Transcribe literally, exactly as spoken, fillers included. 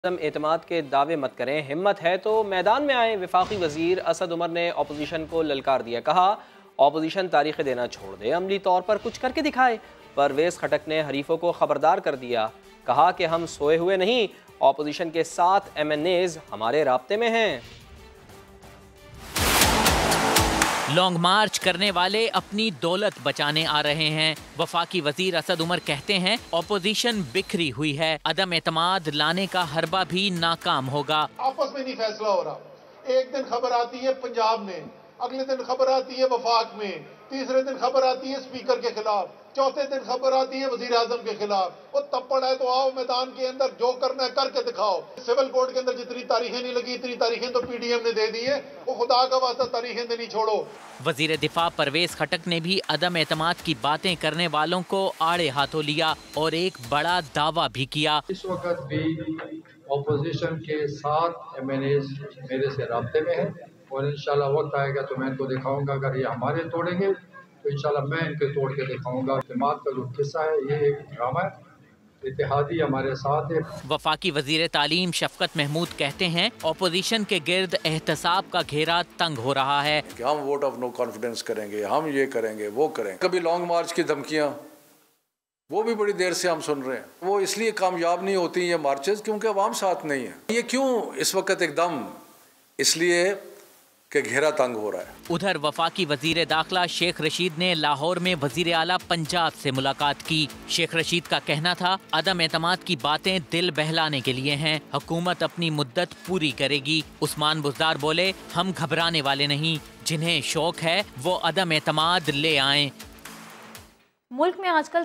अदम एतमाद के दावे मत करें, हिम्मत है तो मैदान में आए। वफाकी वजीर असद उमर ने अपोजिशन को ललकार दिया, कहा अपोजिशन तारीख देना छोड़ दे, अमली तौर पर कुछ करके दिखाए। परवेज खटक ने हरीफों को खबरदार कर दिया, कहा कि हम सोए हुए नहीं, अपोजिशन के साथ एम एन एज हमारे राब्ते में हैं। लॉन्ग मार्च करने वाले अपनी दौलत बचाने आ रहे हैं। वफाकी वजीर असद उमर कहते हैं ऑपोजिशन बिखरी हुई है, अदम एतमाद लाने का हरबा भी नाकाम होगा। आपस में नहीं फैसला हो रहा। एक दिन खबर आती है पंजाब में, अगले दिन खबर आती है वफाक में, तीसरे दिन खबर आती है स्पीकर के खिलाफ, चौथे दिन खबर आती है वजीर आजम के खिलाफ। वो तप्पड़ है तो आओ मैदान के अंदर, जो करना है करके दिखाओ। सिविल कोर्ट के अंदर जितनी तारीखें नहीं लगी, इतनी तारीखें तो पीडीएम ने दे दी है। वो खुदा का वास्ता तारीखें देनी छोड़ो। वजीर दिफा परवेज खटक ने भी अदम एतमाद की बातें करने वालों को आड़े हाथों लिया और एक बड़ा दावा भी किया। इस वक्त भी ऑपोजिशन के साथ एम एन एज मेरे से राब्ते में है और इंशाल्लाह वक्त आएगा तो मैं इनको दिखाऊंगा। अगर ये हमारे तोड़ेंगे तो इंशाल्लाह मैं इनके तोड़ के दिखाऊंगा। इत्तेमाद का जो किस्सा है ये एक ड्रामा है, इत्तेहादी हमारे साथ है। वफाकी वजीर तालीम शफकत महमूद कहते हैं ऑपोजिशन के गिर्द एहतसाब का घेरा तंग हो रहा है कि हम वोट ऑफ नो कॉन्फिडेंस करेंगे, हम ये करेंगे वो करेंगे। कभी लॉन्ग मार्च की धमकियां, वो भी बड़ी देर से हम सुन रहे हैं। वो इसलिए कामयाब नहीं होती ये मार्चेस क्योंकि अवाम साथ नहीं है। ये क्यों इस वक्त एकदम, इसलिए कि घेरा तंग हो रहा है। उधर वफाकी वजीर दाखिला शेख रशीद ने लाहौर में वजीर आला पंजाब से मुलाकात की। शेख रशीद का कहना था अदम एतमाद की बातें दिल बहलाने के लिए हैं, हुकूमत अपनी मुद्दत पूरी करेगी। उस्मान बुज़दार बोले हम घबराने वाले नहीं, जिन्हें शौक है वो अदम एतमाद ले आएं। मुल्क में आजकल